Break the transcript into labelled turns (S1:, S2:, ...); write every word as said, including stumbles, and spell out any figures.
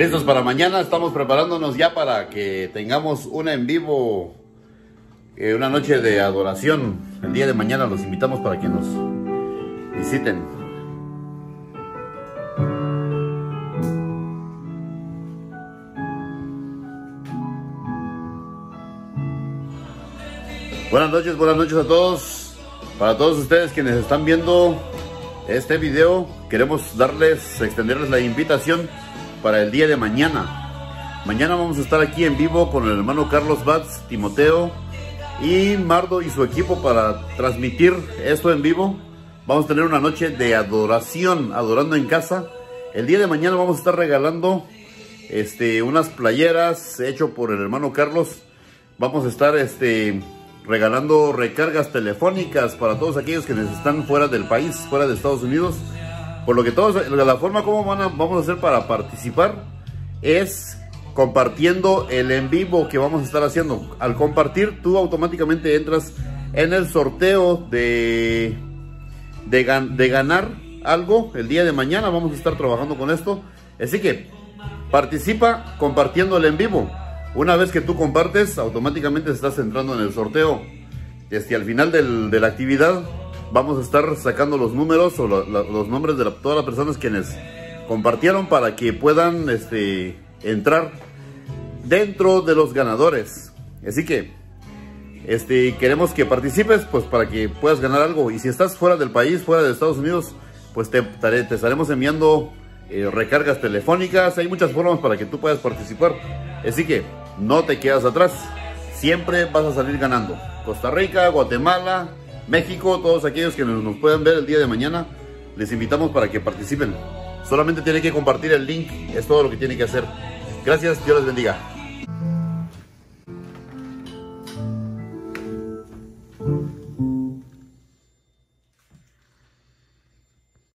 S1: Listos para mañana, estamos preparándonos ya para que tengamos una en vivo, eh, una noche de adoración. El día de mañana los invitamos para que nos visiten. Buenas noches, buenas noches a todos. Para todos ustedes quienes están viendo este video, queremos darles, extenderles la invitación para el día de mañana. Mañana vamos a estar aquí en vivo con el hermano Carlos Batz, Timoteo y Mardo y su equipo para transmitir esto en vivo. Vamos a tener una noche de adoración, adorando en casa. El día de mañana vamos a estar regalando este, unas playeras hechas por el hermano Carlos. Vamos a estar este, regalando recargas telefónicas para todos aquellos que están fuera del país, fuera de Estados Unidos. Por lo que todos, la forma como van a, vamos a hacer para participar es compartiendo el en vivo que vamos a estar haciendo. Al compartir, tú automáticamente entras en el sorteo de, de, gan, de ganar algo. El día de mañana vamos a estar trabajando con esto. Así que participa compartiendo el en vivo. Una vez que tú compartes, automáticamente estás entrando en el sorteo. Desde al final del, de la actividad vamos a estar sacando los números o la, la, los nombres de la, todas las personas quienes compartieron para que puedan este, entrar dentro de los ganadores. Así que este, queremos que participes pues para que puedas ganar algo. Y si estás fuera del país, fuera de Estados Unidos, pues te, te estaremos enviando eh, recargas telefónicas. Hay muchas formas para que tú puedas participar. Así que no te quedas atrás. Siempre vas a salir ganando. Costa Rica, Guatemala, México, todos aquellos que nos, nos puedan ver el día de mañana, les invitamos para que participen. Solamente tienen que compartir el link, es todo lo que tienen que hacer. Gracias, Dios les bendiga.